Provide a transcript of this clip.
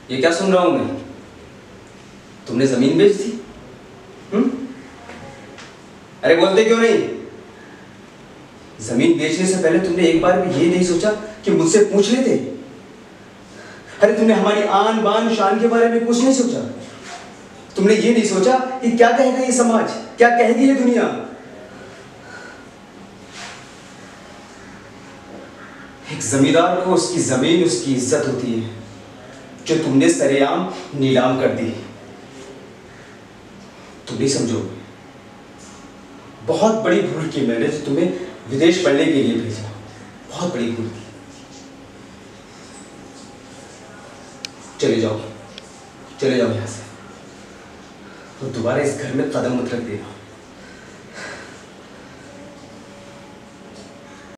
ये क्या सुन रहा हूं मैं? तुमने जमीन बेच दी? अरे बोलते क्यों नहीं? जमीन बेचने से पहले तुमने एक बार भी ये नहीं सोचा कि मुझसे पूछ लेते? अरे तुमने हमारी आन बान शान के बारे में कुछ नहीं सोचा? तुमने ये नहीं सोचा कि क्या कहेगा ये समाज, क्या कहेगी ये दुनिया? एक जमींदार को उसकी जमीन, उसकी इज्जत होती है, जो तुमने सरेआम नीलाम कर दी। तुम नहीं समझोगे। बहुत बड़ी भूल की मैंने जो तुम्हें विदेश पढ़ने के लिए भेजा। बहुत बड़ी भूल की। चले जाओ, चले जाओ यहां से, तो दोबारा इस घर में कदम मत रख देना।